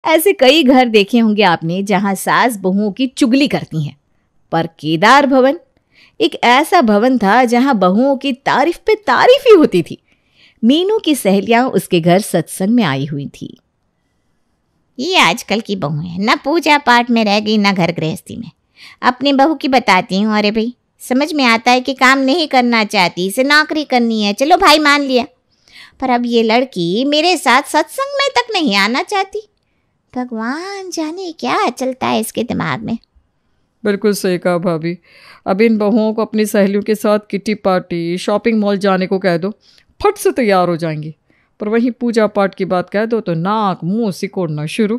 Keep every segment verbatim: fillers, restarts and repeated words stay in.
ऐसे कई घर देखे होंगे आपने जहां सास बहुओं की चुगली करती हैं, पर केदार भवन एक ऐसा भवन था जहां बहुओं की तारीफ पे तारीफ ही होती थी। मीनू की सहेलियां उसके घर सत्संग में आई हुई थी। ये आजकल की बहू है, ना पूजा पाठ में रह गई ना घर गृहस्थी में। अपनी बहू की बताती हूँ, अरे भाई समझ में आता है कि काम नहीं करना चाहती, इसे नौकरी करनी है, चलो भाई मान लिया, पर अब ये लड़की मेरे साथ सत्संग में तक नहीं आना चाहती। भगवान जाने क्या चलता है इसके दिमाग में। बिल्कुल सही कहा भाभी। अब इन बहुओं को अपनी सहेलियों के साथ किटी पार्टी, शॉपिंग मॉल जाने को कह दो, फट से तैयार हो जाएंगी, पर वहीं पूजा पाठ की बात कह दो तो नाक मुंह सिकोड़ना शुरू।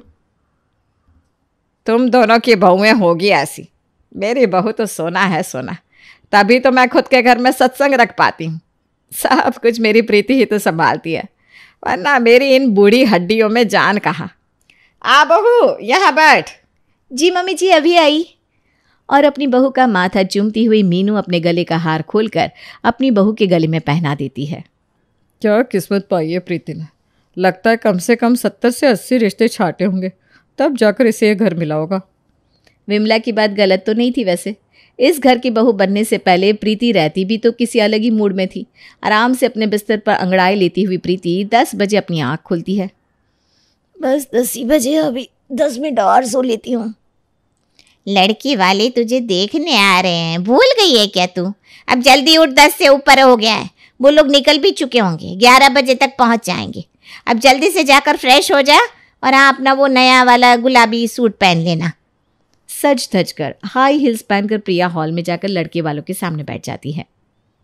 तुम दोनों की बहुएं होगी ऐसी। मेरी बहू तो सोना है सोना, तभी तो मैं खुद के घर में सत्संग रख पाती हूँ। सब कुछ मेरी प्रीति ही तो संभालती है, वरना मेरी इन बूढ़ी हड्डियों में जान कहाँ। आ बहू यहाँ बैठ। जी मम्मी जी अभी आई। और अपनी बहू का माथा चूमती हुई मीनू अपने गले का हार खोलकर अपनी बहू के गले में पहना देती है। क्या किस्मत पाई है प्रीति ने। लगता है कम से कम सत्तर से अस्सी रिश्ते छाटे होंगे, तब जाकर इसे ये घर मिला होगा। विमला की बात गलत तो नहीं थी वैसे। इस घर की बहू बनने से पहले प्रीति रहती भी तो किसी अलग ही मूड में थी। आराम से अपने बिस्तर पर अंगड़ाई लेती हुई प्रीति दस बजे अपनी आँख खोलती है। बस दस ही बजे, अभी दस मिनट और सो लेती हूँ। लड़की वाले तुझे देखने आ रहे हैं, भूल गई है क्या तू? अब जल्दी उठ, दस से ऊपर हो गया है। वो लोग निकल भी चुके होंगे, ग्यारह बजे तक पहुंच जाएंगे। अब जल्दी से जाकर फ्रेश हो जा और हाँ अपना वो नया वाला गुलाबी सूट पहन लेना। सज धज कर हाई हील्स पहनकर प्रिया हॉल में जाकर लड़के वालों के सामने बैठ जाती है।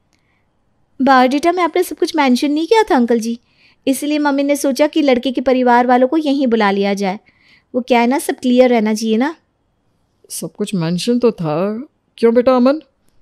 बायोडेटा में आपने सब कुछ मेंशन नहीं किया था अंकल जी, इसलिए मम्मी ने सोचा कि लड़के के परिवार वालों को यहीं बुला लिया जाए। वो क्या है ना, सब क्लियर रहना चाहिए ना। सब कुछ मेंशन तो था। क्यों बेटा अमन?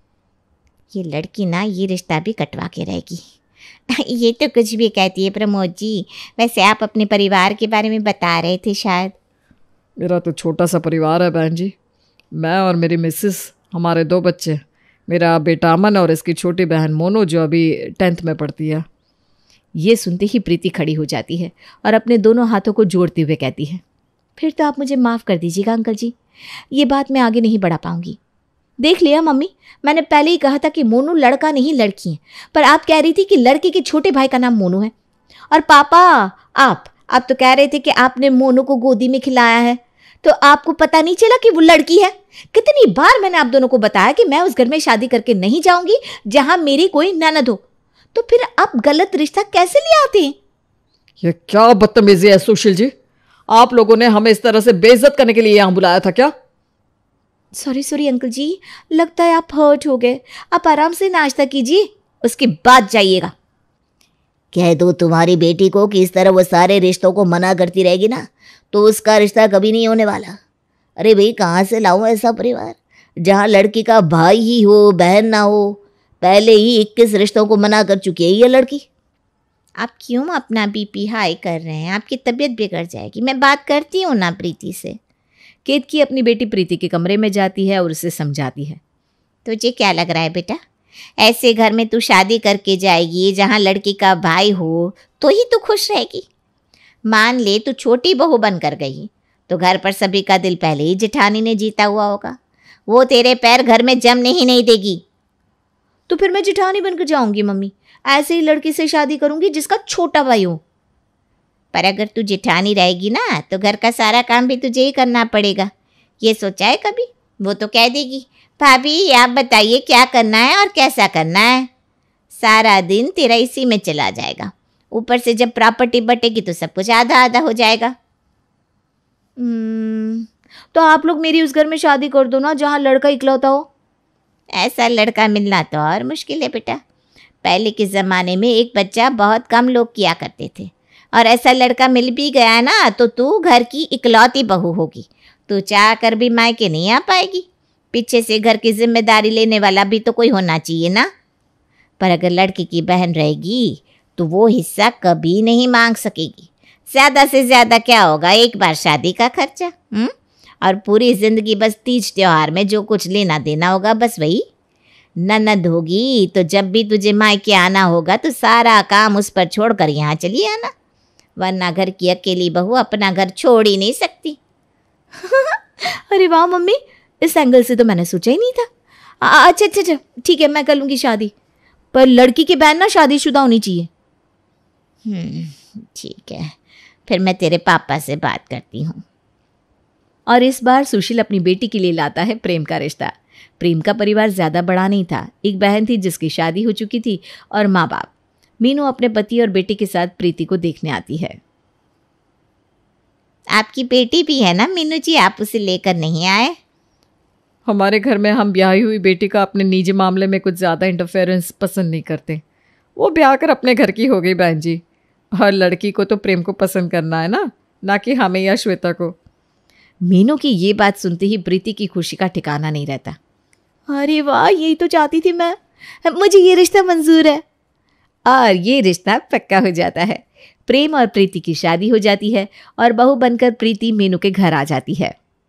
ये लड़की ना ये रिश्ता भी कटवा के रहेगी। ये तो कुछ भी कहती है प्रमोद जी। वैसे आप अपने परिवार के बारे में बता रहे थे शायद। मेरा तो छोटा सा परिवार है बहन जी। मैं और मेरी मिसेस, हमारे दो बच्चे, मेरा बेटा अमन और इसकी छोटी बहन मोनू जो अभी टेंथ में पढ़ती है। ये सुनते ही प्रीति खड़ी हो जाती है और अपने दोनों हाथों को जोड़ते हुए कहती है, फिर तो आप मुझे माफ़ कर दीजिएगा अंकल जी, ये बात मैं आगे नहीं बढ़ा पाऊंगी। देख लिया मम्मी, मैंने पहले ही कहा था कि मोनू लड़का नहीं लड़की है, पर आप कह रही थी कि लड़के के छोटे भाई का नाम मोनू है। और पापा आप आप तो कह रहे थे कि आपने मोनू को गोदी में खिलाया है, तो आपको पता नहीं चला कि वो लड़की है। कितनी बार मैंने आप दोनों को बताया कि मैं उस घर में शादी करके नहीं जाऊंगी जहां मेरी कोई ननद हो, तो फिर आप गलत रिश्ता कैसे ले आते हैं? ये क्या बदतमीजी है सुशील जी, आप लोगों ने हमें इस तरह से बेइज्जत करने के लिए यहाँ बुलाया था क्या? सॉरी सॉरी अंकल जी, लगता है आप हर्ट हो गए। आप आराम से नाश्ता कीजिए, उसके बाद जाइएगा। कह दो तुम्हारी बेटी को कि इस तरह वो सारे रिश्तों को मना करती रहेगी ना तो उसका रिश्ता कभी नहीं होने वाला। अरे भाई कहाँ से लाऊं ऐसा परिवार जहाँ लड़की का भाई ही हो बहन ना हो। पहले ही इक्कीस रिश्तों को मना कर चुकी है ये लड़की। आप क्यों अपना बीपी हाई कर रहे हैं? आपकी तबीयत बिगड़ जाएगी। मैं बात करती हूँ ना प्रीति से। केतकी अपनी बेटी प्रीति के कमरे में जाती है और उसे समझाती है। तुझे क्या लग रहा है बेटा, ऐसे घर में तू शादी करके जाएगी जहाँ लड़की का भाई हो तो ही तू खुश रहेगी? मान ले तू छोटी बहू बनकर गई तो घर पर सभी का दिल पहले ही जेठानी ने जीता हुआ होगा। वो तेरे पैर घर में जमने ही नहीं देगी। तो फिर मैं जेठानी बनकर जाऊंगी मम्मी। ऐसे ही लड़की से शादी करूंगी जिसका छोटा भाई हो। पर अगर तू जेठानी रहेगी ना तो घर का सारा काम भी तुझे ही करना पड़ेगा। ये सोचा है कभी? वो तो कह देगी, भाभी आप बताइए क्या करना है और कैसा करना है। सारा दिन तेरा इसी में चला जाएगा। ऊपर से जब प्रॉपर्टी बटेगी तो सब कुछ आधा आधा हो जाएगा। hmm, तो आप लोग मेरी उस घर में शादी कर दो ना जहाँ लड़का इकलौता हो। ऐसा लड़का मिलना तो और मुश्किल है बेटा। पहले के ज़माने में एक बच्चा बहुत कम लोग किया करते थे, और ऐसा लड़का मिल भी गया ना तो तू घर की इकलौती बहू होगी। तू चाह कर भी मायके नहीं आ पाएगी। पीछे से घर की जिम्मेदारी लेने वाला भी तो कोई होना चाहिए ना। पर अगर लड़की की बहन रहेगी तो वो हिस्सा कभी नहीं मांग सकेगी। ज़्यादा से ज़्यादा क्या होगा, एक बार शादी का खर्चा हुँ? और पूरी ज़िंदगी बस तीज त्योहार में जो कुछ लेना देना होगा बस वही। ननद होगी तो जब भी तुझे मायके आना होगा तो सारा काम उस पर छोड़कर यहाँ चली आना। वरना घर की अकेली बहू अपना घर छोड़ ही नहीं सकती। अरे वाह मम्मी, इस एंगल से तो मैंने सोचा ही नहीं था। आ, अच्छा अच्छा अच्छा ठीक है, मैं कर लूँगी शादी, पर लड़की की बहन ना शादीशुदा होनी चाहिए। हम्म ठीक है, फिर मैं तेरे पापा से बात करती हूँ। और इस बार सुशील अपनी बेटी के लिए लाता है प्रेम का रिश्ता। प्रेम का परिवार ज़्यादा बड़ा नहीं था। एक बहन थी जिसकी शादी हो चुकी थी और माँ बाप। मीनू अपने पति और बेटे के साथ प्रीति को देखने आती है। आपकी बेटी भी है ना मीनू जी, आप उसे लेकर नहीं आए? हमारे घर में हम ब्याही हुई बेटी का अपने निजी मामले में कुछ ज़्यादा इंटरफेरेंस पसंद नहीं करते। वो ब्याह कर अपने घर की हो गई बहन जी। हर लड़की को तो प्रेम को पसंद करना है ना, ना कि हमें या श्वेता को। मीनू की ये बात सुनते ही प्रीति की खुशी का ठिकाना नहीं रहता। अरे वाह, यही तो चाहती थी मैं, मुझे ये रिश्ता मंजूर है। और ये रिश्ता पक्का हो जाता है। प्रेम और प्रीति की शादी हो जाती है और बहू बनकर प्रीति मीनू के घर आ जाती है।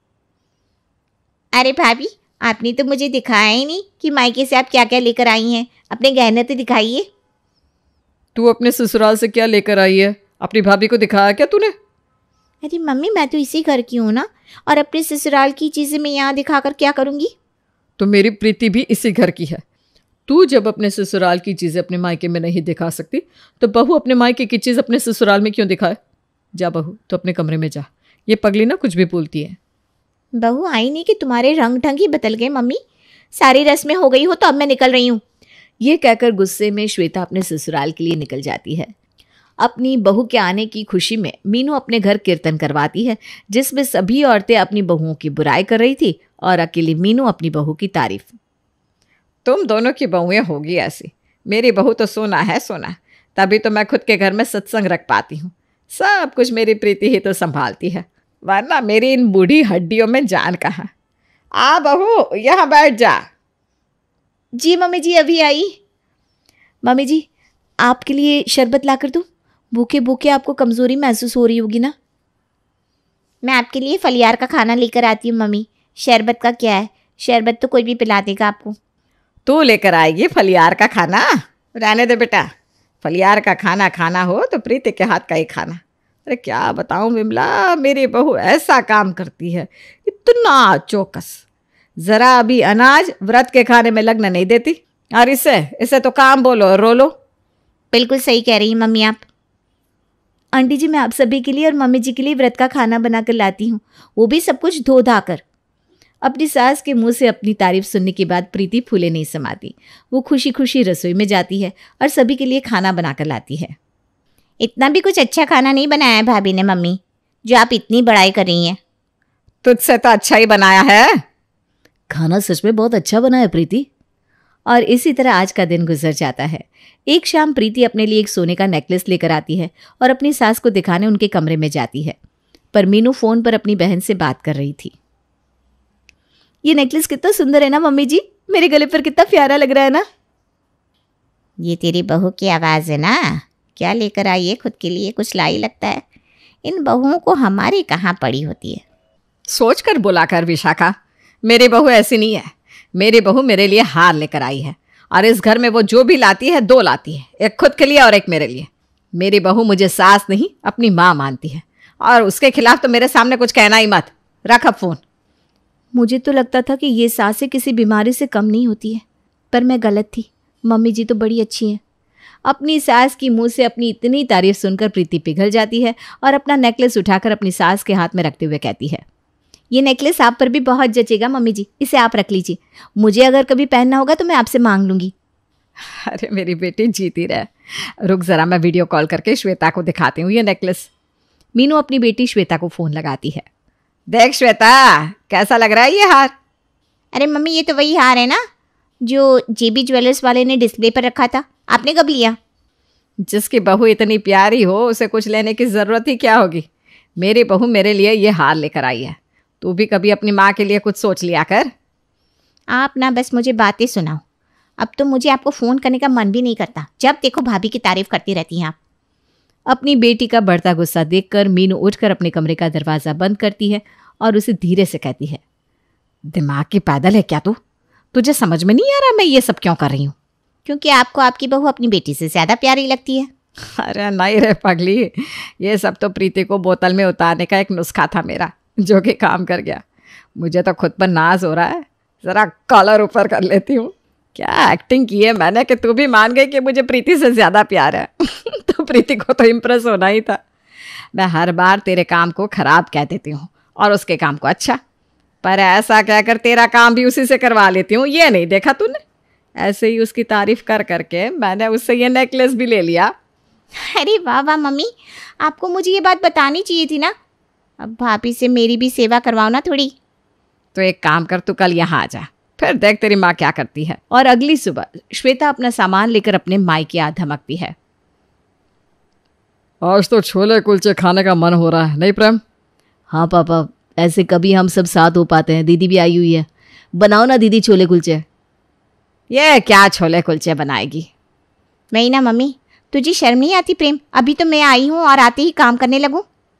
अरे भाभी, आपने तो मुझे दिखाया ही नहीं कि मायके से आप क्या क्या लेकर आई हैं। अपने गहने तो दिखाइए। तू अपने ससुराल से क्या लेकर आई है? अपनी भाभी को दिखाया क्या तूने? अरे मम्मी, मैं तो इसी घर की हूँ ना, और अपने ससुराल की चीज़ें मैं यहाँ दिखाकर क्या करूँगी? तो मेरी प्रीति भी इसी घर की है। तू जब अपने ससुराल की चीज़ें अपने मायके में नहीं दिखा सकती, तो बहू अपने मायके की चीज़ अपने ससुराल में क्यों दिखाए? जा बहू, तो अपने कमरे में जा। ये पगली ना कुछ भी बोलती है। बहू आई नहीं कि तुम्हारे रंग ढंग ही बदल गए मम्मी। सारी रस्में हो गई हो तो अब मैं निकल रही हूँ। ये कहकर गुस्से में श्वेता अपने ससुराल के लिए निकल जाती है। अपनी बहू के आने की खुशी में मीनू अपने घर कीर्तन करवाती है, जिसमें सभी औरतें अपनी बहुओं की बुराई कर रही थी और अकेली मीनू अपनी बहू की तारीफ। तुम दोनों की बहुएं होगी ऐसी। मेरी बहू तो सोना है सोना, तभी तो मैं खुद के घर में सत्संग रख पाती हूँ। सब कुछ मेरी प्रीति ही तो संभालती है, वरना मेरी इन बूढ़ी हड्डियों में जान कहाँ। आ बहू, यहाँ बैठ जा। जी मम्मी जी, अभी आई। मम्मी जी, आपके लिए शरबत ला कर दूँ? भूखे भूखे आपको कमज़ोरी महसूस हो रही होगी ना। मैं आपके लिए फलियार का खाना लेकर आती हूँ मम्मी। शरबत का क्या है, शरबत तो कोई भी पिला देगा आपको। तू लेकर आएगी फलियार का खाना? रहने दे बेटा, फलियार का खाना खाना हो तो प्रीति के हाथ का ही खाना। अरे क्या बताऊं विमला, मेरी बहू ऐसा काम करती है, इतना चौकस। जरा अभी अनाज व्रत के खाने में लगने नहीं देती, और इसे इसे तो काम बोलो और रो लो। बिल्कुल सही कह रही हैं मम्मी आप। आंटी जी, मैं आप सभी के लिए और मम्मी जी के लिए व्रत का खाना बनाकर लाती हूँ, वो भी सब कुछ धो धा कर। अपनी सास के मुंह से अपनी तारीफ सुनने के बाद प्रीति फूले नहीं समाती। वो खुशी खुशी रसोई में जाती है और सभी के लिए खाना बनाकर लाती है। इतना भी कुछ अच्छा खाना नहीं बनाया है भाभी ने मम्मी, जो आप इतनी बड़ाई कर रही हैं। तुझसे तो अच्छा ही बनाया है। खाना सच में बहुत अच्छा बना है प्रीति। और इसी तरह आज का दिन गुजर जाता है। एक शाम प्रीति अपने लिए एक सोने का नेकलेस लेकर आती है और अपनी सास को दिखाने उनके कमरे में जाती है, पर मीनू फोन पर अपनी बहन से बात कर रही थी। ये नेकलेस कितना सुंदर है ना मम्मी जी, मेरे गले पर कितना प्यारा लग रहा है ना। ये तेरी बहू की आवाज़ है ना, क्या लेकर आई है खुद के लिए? कुछ लाई लगता है। इन बहुओं को हमारी कहाँ पड़ी होती है। सोच कर बोला कर विशाखा, मेरी बहू ऐसी नहीं है। मेरी बहू मेरे लिए हार लेकर आई है, और इस घर में वो जो भी लाती है दो लाती है, एक खुद के लिए और एक मेरे लिए। मेरी बहू मुझे सास नहीं अपनी माँ मानती है, और उसके खिलाफ तो मेरे सामने कुछ कहना ही मत। रख अब फोन। मुझे तो लगता था कि ये सासें किसी बीमारी से कम नहीं होती है, पर मैं गलत थी। मम्मी जी तो बड़ी अच्छी हैं। अपनी सास की मुंह से अपनी इतनी तारीफ सुनकर प्रीति पिघल जाती है और अपना नेकलेस उठाकर अपनी सास के हाथ में रखते हुए कहती है, ये नेकलेस आप पर भी बहुत जचेगा मम्मी जी, इसे आप रख लीजिए। मुझे अगर कभी पहनना होगा तो मैं आपसे मांग लूँगी। अरे मेरी बेटी जीती रहे। रुक जरा, मैं वीडियो कॉल करके श्वेता को दिखाती हूँ ये नेकलेस। मीनू अपनी बेटी श्वेता को फ़ोन लगाती है। देख श्वेता, कैसा लग रहा है ये हार? अरे मम्मी, ये तो वही हार है ना जो जेबी ज्वेलर्स वाले ने डिस्प्ले पर रखा था। आपने कब लिया? जिसकी बहू इतनी प्यारी हो उसे कुछ लेने की ज़रूरत ही क्या होगी। मेरी बहू मेरे लिए ये हार लेकर आई है। तू भी कभी अपनी माँ के लिए कुछ सोच लिया कर। आप ना बस मुझे बातें सुनाओ। अब तो मुझे आपको फ़ोन करने का मन भी नहीं करता। जब देखो भाभी की तारीफ करती रहती हैं आप। अपनी बेटी का बढ़ता गुस्सा देखकर मीनू उठकर अपने कमरे का दरवाज़ा बंद करती है और उसे धीरे से कहती है, दिमाग की पैदल है क्या तू? तुझे समझ में नहीं आ रहा मैं ये सब क्यों कर रही हूँ? क्योंकि आपको आपकी बहू अपनी बेटी से ज़्यादा प्यारी लगती है। अरे नहीं रे पगली, ये सब तो प्रीति को बोतल में उतारने का एक नुस्खा था मेरा, जो कि काम कर गया। मुझे तो खुद पर नाज हो रहा है, ज़रा कॉलर ऊपर कर लेती हूँ। क्या एक्टिंग की है मैंने कि तू भी मान गई कि मुझे प्रीति से ज़्यादा प्यार है। तो प्रीति को तो इम्प्रेस होना ही था। मैं हर बार तेरे काम को ख़राब कह देती हूँ और उसके काम को अच्छा, पर ऐसा कहकर तेरा काम भी उसी से करवा लेती हूँ। ये नहीं देखा तूने? ऐसे ही उसकी तारीफ कर करके मैंने उससे ये नेकलेस भी ले लिया। अरे वाह वाह मम्मी, आपको मुझे ये बात बतानी चाहिए थी ना। अब भाभी से मेरी भी सेवा करवाओ ना थोड़ी। तो एक काम कर, तू कल यहाँ आ जा, फिर देख तेरी माँ क्या करती है। और अगली सुबह श्वेता अपना सामान लेकर अपने मायके आ धमकती है। आज तो छोले कुलचे खाने का मन हो रहा है, नहीं प्रेम? हाँ पापा, ऐसे कभी हम सब साथ हो पाते हैं। दीदी भी आई हुई है, बनाओ ना दीदी छोले कुलचे। ये क्या छोले कुलचे बनाएगी? नहीं ना मम्मी, तुझे शर्म नहीं आती प्रेम? अभी तो मैं आई हूँ और आते ही काम करने लगूँ।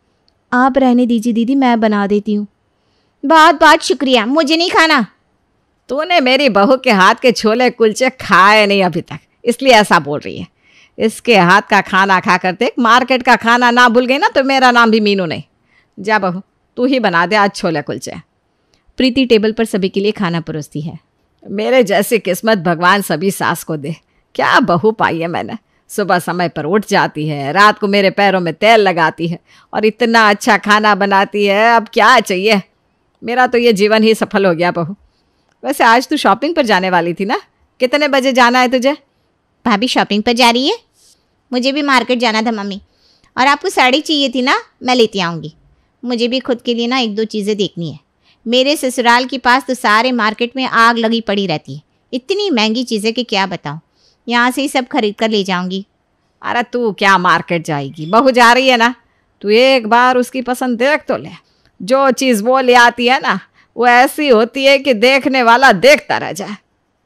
आप रहने दीजिए दीदी, मैं बना देती हूँ। बहुत बहुत शुक्रिया, मुझे नहीं खाना। तूने मेरी बहू के हाथ के छोले कुलचे खाए नहीं अभी तक, इसलिए ऐसा बोल रही है। इसके हाथ का खाना खा कर देख, मार्केट का खाना ना भूल गई ना तो मेरा नाम भी मीनू नहीं। जा बहू, तू ही बना दे आज छोले कुलचे। प्रीति टेबल पर सभी के लिए खाना परोसती है। मेरे जैसी किस्मत भगवान सभी सास को दे। क्या बहू पाई है मैंने। सुबह समय पर उठ जाती है, रात को मेरे पैरों में तेल लगाती है और इतना अच्छा खाना बनाती है। अब क्या चाहिए? मेरा तो ये जीवन ही सफल हो गया बहू। वैसे आज तू शॉपिंग पर जाने वाली थी ना, कितने बजे जाना है तुझे? भाभी शॉपिंग पर जा रही है? मुझे भी मार्केट जाना था मम्मी। और आपको साड़ी चाहिए थी ना, मैं लेती आऊँगी। मुझे भी खुद के लिए ना एक दो चीज़ें देखनी है। मेरे ससुराल के पास तो सारे मार्केट में आग लगी पड़ी रहती है। इतनी महंगी चीज़ें कि क्या बताऊँ। यहाँ से ही सब खरीद कर ले जाऊँगी। अरे तू क्या मार्केट जाएगी, बहू जा रही है ना, तू एक बार उसकी पसंद देख तो ले। जो चीज़ वो ले आती है ना, वो ऐसी होती है कि देखने वाला देखता रह जाए।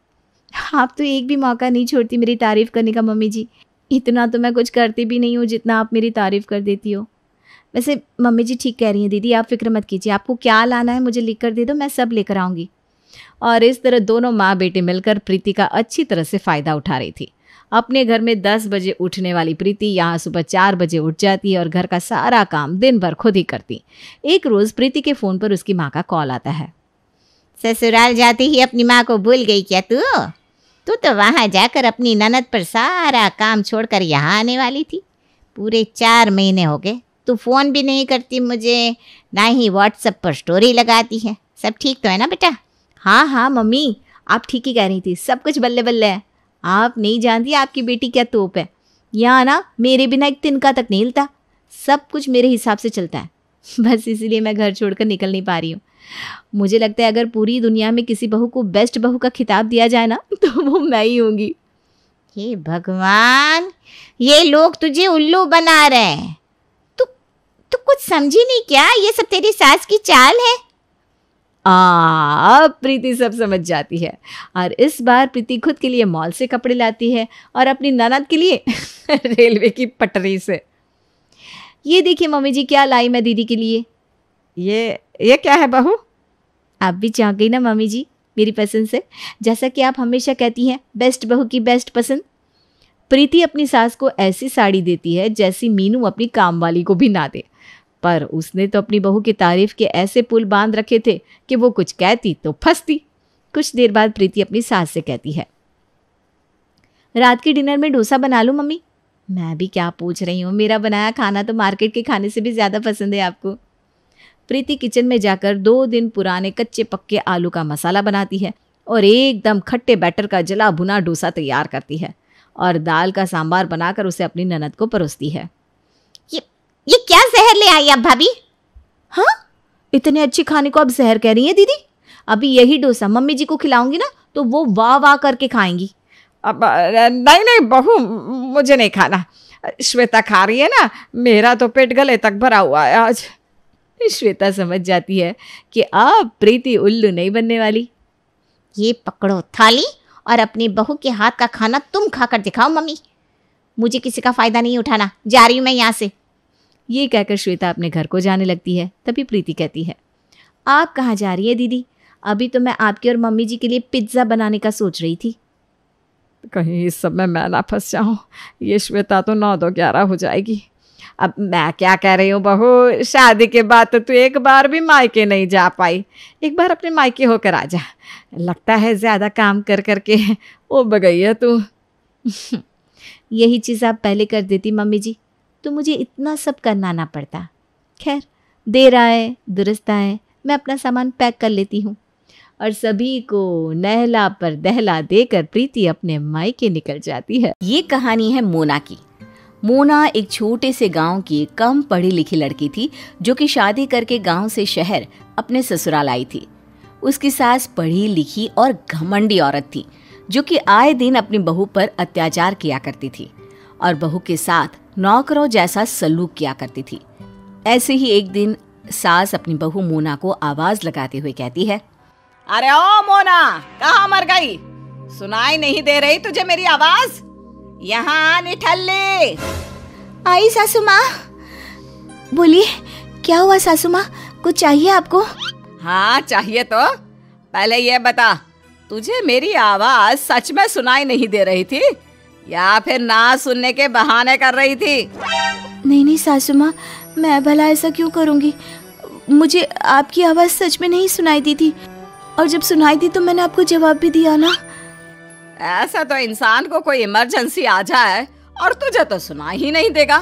आप तो एक भी मौका नहीं छोड़ती मेरी तारीफ़ करने का मम्मी जी। इतना तो मैं कुछ करती भी नहीं हूँ जितना आप मेरी तारीफ़ कर देती हो। वैसे मम्मी जी ठीक कह रही हैं दीदी, आप फिक्र मत कीजिए। आपको क्या लाना है मुझे लिख कर दे दो, मैं सब लेकर आऊँगी। और इस तरह दोनों माँ बेटे मिलकर प्रीति का अच्छी तरह से फ़ायदा उठा रही थी। अपने घर में दस बजे उठने वाली प्रीति यहाँ सुबह चार बजे उठ जाती है और घर का सारा काम दिन भर खुद ही करती। एक रोज़ प्रीति के फ़ोन पर उसकी माँ का कॉल आता है। ससुराल जाते ही अपनी माँ को भूल गई क्या तू? तू तो वहाँ जाकर अपनी ननद पर सारा काम छोड़कर यहाँ आने वाली थी। पूरे चार महीने हो गए, तू फ़ोन भी नहीं करती मुझे, ना ही व्हाट्सएप पर स्टोरी लगाती है। सब ठीक तो है ना बेटा? हाँ हाँ मम्मी, आप ठीक ही कह रही थी, सब कुछ बल्ले बल्ले है। आप नहीं जानती आपकी बेटी क्या तोप है। यहाँ ना मेरे बिना एक तिनका तक नहीं हिलता, सब कुछ मेरे हिसाब से चलता है। बस इसीलिए मैं घर छोड़कर निकल नहीं पा रही हूँ। मुझे लगता है अगर पूरी दुनिया में किसी बहू को बेस्ट बहू का खिताब दिया जाए ना, तो वो मैं ही होंगी। हे भगवान, ये लोग तुझे उल्लू बना रहे हैं। तू तू कुछ समझी नहीं क्या? ये सब तेरी सास की चाल है। आ, अब प्रीति सब समझ जाती है और इस बार प्रीति खुद के लिए मॉल से कपड़े लाती है और अपनी ननद के लिए रेलवे की पटरी से। ये देखिए मम्मी जी, क्या लाई मैं दीदी के लिए। ये ये क्या है बहू? आप भी चाह गई ना मम्मी जी मेरी पसंद से, जैसा कि आप हमेशा कहती हैं, बेस्ट बहू की बेस्ट पसंद। प्रीति अपनी सास को ऐसी साड़ी देती है जैसी मीनू अपनी काम वाली को भी ना दे, पर उसने तो अपनी बहू की तारीफ के ऐसे पुल बांध रखे थे कि वो कुछ कहती तो फंसती। कुछ देर बाद प्रीति अपनी सास से कहती है, रात के डिनर में डोसा बना लूं मम्मी। मैं भी क्या पूछ रही हूँ, मेरा बनाया खाना तो मार्केट के खाने से भी ज़्यादा पसंद है आपको। प्रीति किचन में जाकर दो दिन पुराने कच्चे पक्के आलू का मसाला बनाती है और एकदम खट्टे बैटर का जला भुना डोसा तैयार करती है और दाल का सांबार बनाकर उसे अपनी ननद को परोसती है। ये ये क्या जहर ले आई आप भाभी? हाँ, इतने अच्छे खाने को अब जहर कह रही है दीदी? अभी यही डोसा मम्मी जी को खिलाऊंगी ना तो वो वाह वाह करके खाएंगी। अब नहीं नहीं बहू, मुझे नहीं खाना। श्वेता खा रही है ना, मेरा तो पेट गले तक भरा हुआ है आज। श्वेता समझ जाती है कि अब प्रीति उल्लू नहीं बनने वाली। ये पकड़ो थाली और अपनी बहू के हाथ का खाना तुम खाकर दिखाओ मम्मी। मुझे किसी का फायदा नहीं उठाना, जा रही हूँ मैं यहाँ से। ये कहकर श्वेता अपने घर को जाने लगती है। तभी प्रीति कहती है, आप कहाँ जा रही है दीदी? अभी तो मैं आपके और मम्मी जी के लिए पिज्ज़ा बनाने का सोच रही थी। कहीं इस सब में मैं ना फंस जाऊँ। ये श्वेता तो नौ दो ग्यारह हो जाएगी। अब मैं क्या कह रही हूँ बहू, शादी के बाद तो तू एक बार भी मायके नहीं जा पाई। एक बार अपने मायके होकर आ जा। लगता है ज़्यादा काम कर करके उब गई है तू। यही चीज़ आप पहले कर देती मम्मी जी तो मुझे इतना सब करना ना पड़ता। खैर, देर आए दुरुस्त आए, मैं अपना सामान पैक कर लेती हूँ। और सभी को नहला पर दहला देकर प्रीति अपने मायके निकल जाती है। ये कहानी है मोना की। मोना एक छोटे से गांव की कम पढ़ी लिखी लड़की थी जो कि शादी करके गांव से शहर अपने ससुराल आई थी। उसकी सास पढ़ी लिखी और घमंडी औरत थी जो कि आए दिन अपनी बहू पर अत्याचार किया करती थी और बहू के साथ नौकरों जैसा सलूक किया करती थी। ऐसे ही एक दिन सास अपनी बहू मोना को आवाज लगाते हुए कहती है, अरे ओ मोना, कहाँ मर गई? सुनाई नहीं दे रही तुझे मेरी आवाज? यहाँ निठल्ले। आई सासू माँ। बोलिए, क्या हुआ सासू माँ? कुछ चाहिए आपको? हाँ चाहिए तो। पहले ये बता, तुझे मेरी आवाज सच में सुनाई नहीं दे रही थी या फिर ना सुनने के बहाने कर रही थी? नहीं नहीं सासू माँ, मैं भला ऐसा क्यों करूँगी? मुझे आपकी आवाज़ सच में नहीं सुनाई दी थी और जब सुनाई दी तो मैंने आपको जवाब भी दिया ना। ऐसा तो इंसान को कोई इमरजेंसी आ जाए और तुझे तो सुनाई ही नहीं देगा।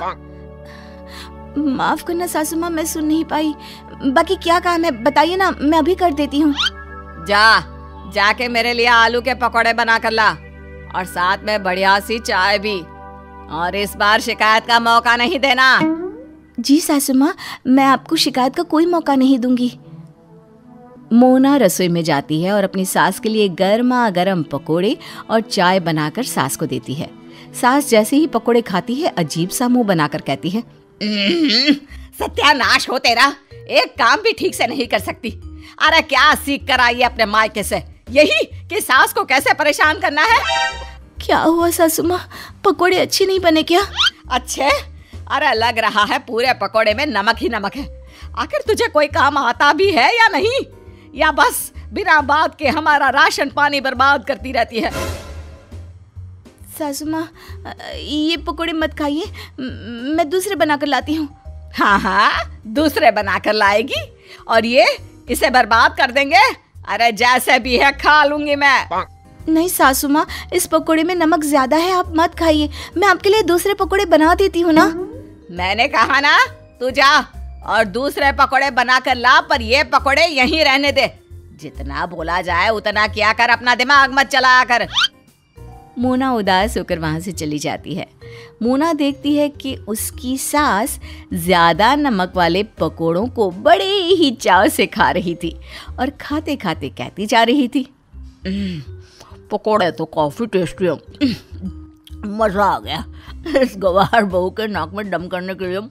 माफ करना सासू माँ, मैं सुन नहीं पाई। बाकी क्या काम है बताइए ना, मैं अभी कर देती हूँ। जा जाके मेरे लिए आलू के पकौड़े बना कर ला और साथ में बढ़िया सी चाय भी। और इस बार शिकायत का मौका नहीं देना। जी सासू माँ, मैं आपको शिकायत का कोई मौका नहीं दूंगी। मोना रसोई में जाती है और अपनी सास के लिए गर्मा गर्म पकोड़े और चाय बनाकर सास को देती है। सास जैसे ही पकोड़े खाती है अजीब सा मुंह बनाकर कहती है, सत्यानाश हो तेरा, एक काम भी ठीक से नहीं कर सकती। अरे क्या सीख कर आई है अपने मायके से? यही कि सास को कैसे परेशान करना है। क्या हुआ सासू माँ, पकोड़े अच्छे नहीं बने क्या? अच्छे? अरे लग रहा है पूरे पकोड़े में नमक ही नमक है। आखिर तुझे कोई काम आता भी है या नहीं, या बस बिना बात के हमारा राशन पानी बर्बाद करती रहती है? सासू माँ, ये पकोड़े मत खाइए, मैं दूसरे बनाकर लाती हूँ। हाँ हाँ, दूसरे बनाकर लाएगी और ये इसे बर्बाद कर देंगे? अरे जैसे भी है खा लूंगी मैं। नहीं सासू माँ, इस पकोड़े में नमक ज्यादा है, आप मत खाइए। मैं आपके लिए दूसरे पकोड़े बना देती हूँ ना। मैंने कहा ना, तू जा और दूसरे पकोड़े बना कर ला, पर ये पकोड़े यहीं रहने दे। जितना बोला जाए उतना किया कर, अपना दिमाग मत चलाया कर। मोना उदास होकर वहां से चली जाती है। मोना देखती है कि उसकी सास ज्यादा नमक वाले पकोड़ों को बड़े ही चाव से खा रही थी और खाते खाते कहती जा रही थी, पकोड़े तो काफी टेस्टी है, मजा आ गया। इस गवार बहू के नाक में दम करने के लिए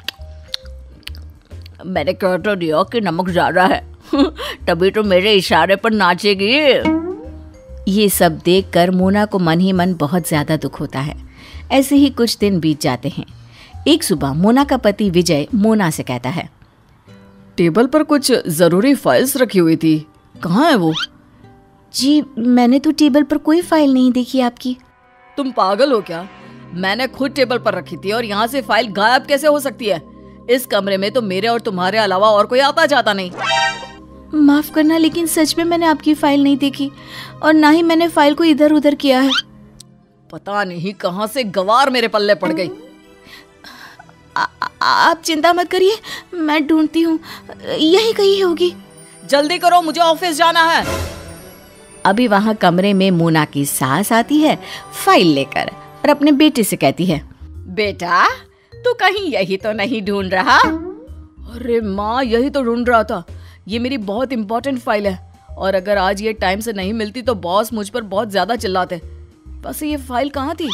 मैंने कह तो दिया कि नमक ज्यादा है, तभी तो मेरे इशारे पर नाचेगी। ये सब देखकर मोना को मन ही मन बहुत ज्यादा दुख होता है। ऐसे ही कुछ दिन बीत जाते हैं। एक सुबह मोना का पति विजय मोना से कहता है, टेबल पर कुछ जरूरी फाइल्स रखी हुई थी, कहाँ है वो? जी मैंने तो टेबल पर कोई फाइल नहीं देखी आपकी। तुम पागल हो क्या? मैंने खुद टेबल पर रखी थी और यहाँ से फाइल गायब कैसे हो सकती है? इस कमरे में तो मेरे और तुम्हारे अलावा और कोई आता जाता नहीं। माफ करना, लेकिन सच में मैंने आपकी फाइल नहीं देखी और ना ही मैंने फाइल को इधर उधर किया है। पता नहीं कहाँ से गवार मेरे पल्ले पड़ गई। आ, आ, आप चिंता मत करिए, मैं ढूंढती हूँ, यही कहीं होगी। जल्दी करो, मुझे ऑफिस जाना है। अभी वहां कमरे में मोना की सास आती है फाइल लेकर और अपने बेटे से कहती है, बेटा तू कहीं यही तो नहीं ढूंढ रहा? अरे माँ, यही तो ढूंढ रहा था। ये मेरी बहुत इंपॉर्टेंट फाइल है और अगर आज ये टाइम से नहीं मिलती तो बॉस मुझ पर बहुत ज्यादा चिल्लाते। बस ये फाइल कहाँ थी?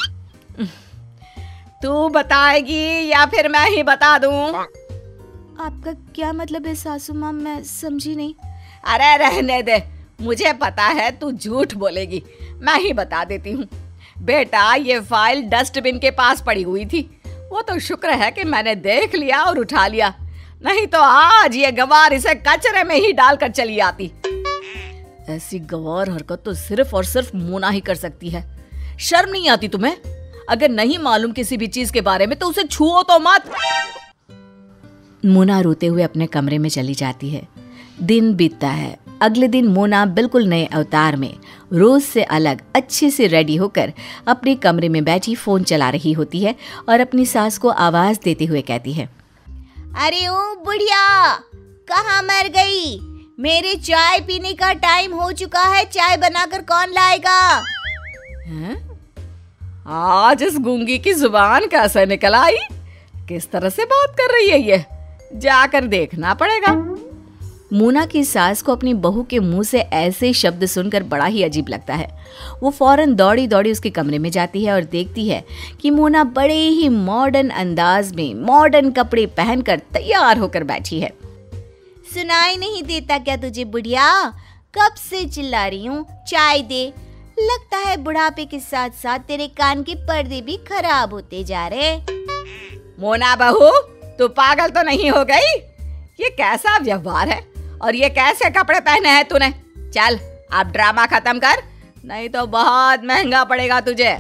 तू बताएगी या फिर मैं ही बता दूं? आपका क्या मतलब है सासू माँ, मैं समझी नहीं। अरे रहने दे, मुझे पता है तू झूठ बोलेगी, मैं ही बता देती हूँ। बेटा ये फाइल डस्टबिन के पास पड़ी हुई थी, वो तो शुक्र है कि मैंने देख लिया और उठा लिया, नहीं तो आज ये गवार इसे कचरे में ही डालकर चली आती। ऐसी गवार हरकत तो सिर्फ और सिर्फ मोना ही कर सकती है। शर्म नहीं आती तुम्हें? अगर नहीं मालूम किसी भी चीज के बारे में तो उसे छुओ तो मत। मोना रोते हुए अपने कमरे में चली जाती है। दिन बीतता है। अगले दिन मोना बिल्कुल नए अवतार में, रोज से अलग, अच्छे से रेडी होकर अपने कमरे में बैठी फोन चला रही होती है और अपनी सास को आवाज देते हुए कहती है, अरे ओ बुढ़िया, कहाँ मर गई? मेरे चाय पीने का टाइम हो चुका है, चाय बनाकर कौन लाएगा? हैं? आज इस गूंगी की जुबान कैसे निकल आई? किस तरह से बात कर रही है ये? जाकर देखना पड़ेगा। मोना की सास को अपनी बहू के मुंह से ऐसे शब्द सुनकर बड़ा ही अजीब लगता है। वो फौरन दौड़ी दौड़ी उसके कमरे में जाती है और देखती है कि मोना बड़े ही मॉडर्न अंदाज में मॉडर्न कपड़े पहनकर तैयार होकर बैठी है। सुनाई नहीं देता क्या तुझे बुढ़िया? कब से चिल्ला रही हूँ, चाय दे। लगता है बुढ़ापे के साथ साथ तेरे कान के पर्दे भी खराब होते जा रहे। मोना बहू, तू पागल तो नहीं हो गई? ये कैसा व्यवहार है और ये कैसे कपड़े पहने हैं तूने? चल अब ड्रामा खत्म कर, नहीं तो बहुत महंगा पड़ेगा तुझे।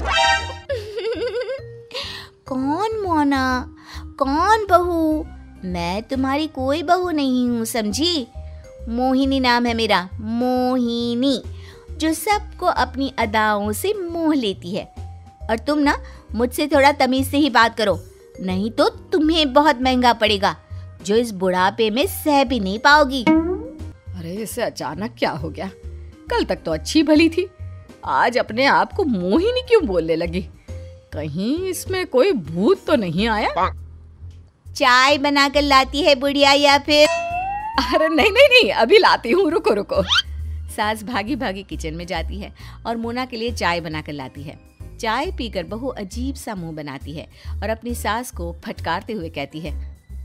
कौन मोना, कौन बहू? मैं तुम्हारी कोई बहू नहीं हूँ, समझी? मोहिनी नाम है मेरा, मोहिनी, जो सबको अपनी अदाओं से मोह लेती है। और तुम ना मुझसे थोड़ा तमीज से ही बात करो, नहीं तो तुम्हें बहुत महंगा पड़ेगा, जो इस बुढ़ापे में सह भी नहीं पाओगी। अरे इसे अचानक क्या हो गया? कल तक तो अच्छी भली थी, आज अपने आप को मोहिनी क्यों बोलने लगी? कहीं इसमें कोई भूत तो नहीं आया? चाय बनाकर लाती है बुढ़िया या फिर? अरे नहीं नहीं नहीं, अभी लाती हूँ, रुको रुको। सास भागी भागी किचन में जाती है और मोना के लिए चाय बनाकर लाती है। चाय पीकर बहू अजीब सा मुंह बनाती है और अपनी सास को फटकारते हुए कहती है,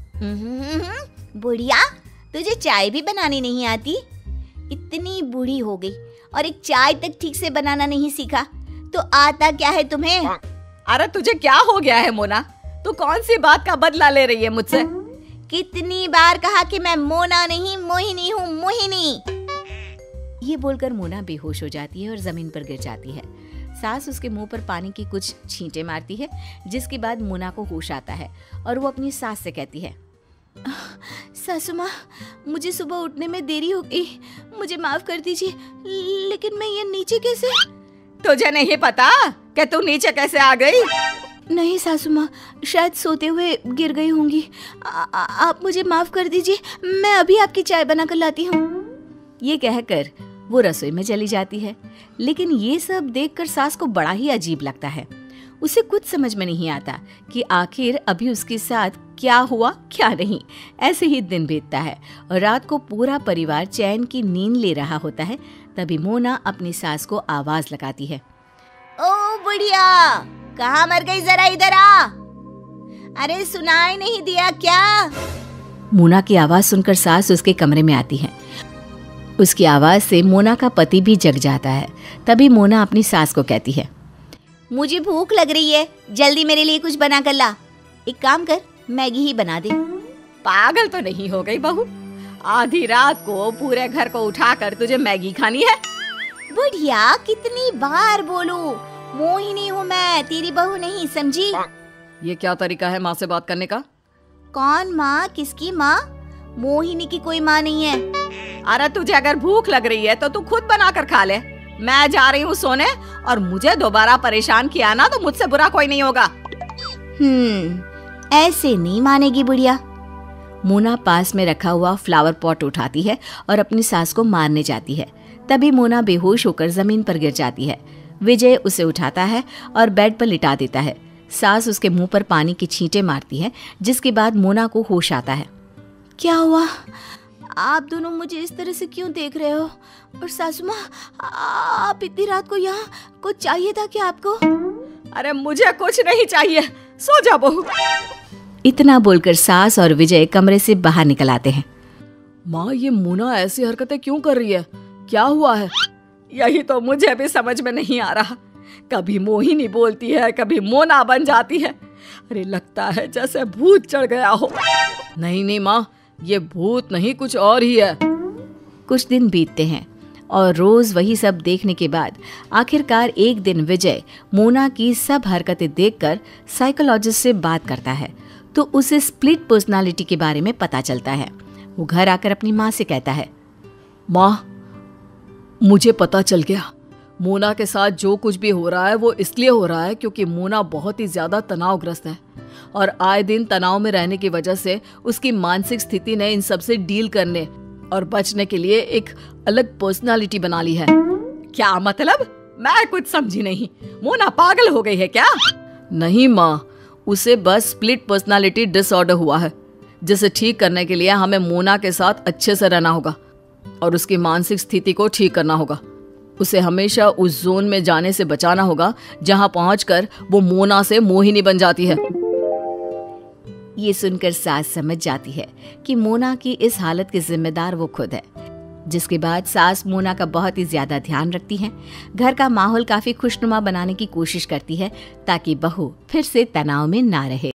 बुढ़िया, तुझे चाय भी बनानी नहीं आती? इतनी बूढ़ी हो गई और एक चाय तक ठीक से बनाना नहीं सीखा, तो आता क्या है तुम्हें? अरे तुझे क्या हो गया है मोना? तू कौन सी बात का बदला ले रही है मुझसे? कितनी बार कहा कि मैं मोना नहीं मोहिनी हूँ, मोहिनी। ये बोलकर मोना बेहोश हो जाती है और जमीन पर गिर जाती है। सास उसके मुंह पर पानी की कुछ छींटे मारती है, जिसके बाद मोना को होश आता है और वो अपनी सास से कहती है, सासू माँ, मुझे सुबह उठने में देरी हो गई, मुझे माफ कर दीजिए, लेकिन मैं ये नीचे कैसे? तुझे नहीं पता कि तू नीचे कैसे आ गई? नहीं सासू माँ, शायद सोते हुए गिर गई होंगी। आप मुझे माफ कर दीजिए, मैं अभी आपकी चाय बनाकर लाती हूँ। ये कहकर वो रसोई में चली जाती है। लेकिन ये सब देखकर सास को बड़ा ही अजीब लगता है। उसे कुछ समझ में नहीं आता कि आखिर अभी उसके साथ क्या हुआ क्या नहीं। ऐसे ही दिन बीतता है और रात को पूरा परिवार चैन की नींद ले रहा होता है। तभी मोना अपनी सास को आवाज लगाती है, ओ बुढ़िया, कहाँ मर गई? जरा इधर आ। अरे सुनाई नहीं दिया क्या? मोना की आवाज सुनकर सास उसके कमरे में आती है। उसकी आवाज से मोना का पति भी जग जाता है। तभी मोना अपनी सास को कहती है, मुझे भूख लग रही है, जल्दी मेरे लिए कुछ बना कर ला। एक काम कर, मैगी ही बना दे। पागल तो नहीं हो गई बहू? आधी रात को पूरे घर को उठाकर तुझे मैगी खानी है? बुढ़िया, कितनी बार बोलूं, मोहिनी हूँ मैं, तेरी बहू नहीं, समझी? ये क्या तरीका है माँ से बात करने का? कौन माँ? किसकी माँ? मोहिनी की कोई माँ नहीं है। अरे तुझे अगर भूख लग रही है तो तू खुद बना कर खा ले। मैं जा रही हूँ सोने, और मुझे दोबारा परेशान किया ना तो मुझसे बुरा कोई नहीं होगा। हम्म, ऐसे नहीं मानेगी बुढ़िया। मोना पास में रखा हुआ फ्लावर पॉट उठाती है और अपनी सास को मारने जाती है। तभी मोना बेहोश होकर जमीन पर गिर जाती है। विजय उसे उठाता है और बेड पर लिटा देता है। सास उसके मुंह पर पानी की छींटे मारती है, जिसके बाद मोना को होश आता है। क्या हुआ? आप दोनों मुझे इस तरह से क्यों देख रहे हो? और सासू माँ, आप इतनी रात को यहाँ, कुछ चाहिए था क्या आपको? अरे मुझे कुछ नहीं चाहिए, सो जा बहू। इतना बोलकर सास और विजय कमरे से बाहर निकल आते हैं। माँ, ये मोना ऐसी हरकतें क्यों कर रही है? क्या हुआ है? यही तो मुझे भी समझ में नहीं आ रहा। कभी मोहिनी बोलती है, कभी मोना बन जाती है। अरे लगता है जैसे भूत चढ़ गया हो। नहीं नहीं माँ, ये भूत नहीं, कुछ और ही है। कुछ दिन बीतते हैं। और रोज वही सब देखने के बाद आखिरकार एक दिन विजय मोना की सब हरकतें देखकर साइकोलॉजिस्ट से बात करता है तो उसे स्प्लिट पर्सनालिटी के बारे में पता चलता है। वो घर आकर अपनी माँ से कहता है, माँ, मुझे पता चल गया, मोना के साथ जो कुछ भी हो रहा है वो इसलिए हो रहा है क्योंकि मोना बहुत ही ज्यादा तनावग्रस्त है और आए दिन तनाव में रहने की वजह से उसकी मानसिक स्थिति ने इन सब से डील करने और बचने के लिए एक अलग पर्सनालिटी बना ली है। क्या मतलब? मैं कुछ समझी नहीं। मोना पागल हो गई है क्या? नहीं माँ, उसे बस स्प्लिट पर्सनालिटी डिसऑर्डर हुआ है, जिसे ठीक करने के लिए हमें मोना के साथ अच्छे से रहना होगा और उसकी मानसिक स्थिति को ठीक करना होगा। उसे हमेशा उस जोन में जाने से बचाना होगा जहां पहुंचकर वो मोना से मोहिनी बन जाती है। ये सुनकर सास समझ जाती है कि मोना की इस हालत के जिम्मेदार वो खुद है, जिसके बाद सास मोना का बहुत ही ज्यादा ध्यान रखती है। घर का माहौल काफी खुशनुमा बनाने की कोशिश करती है ताकि बहू फिर से तनाव में ना रहे।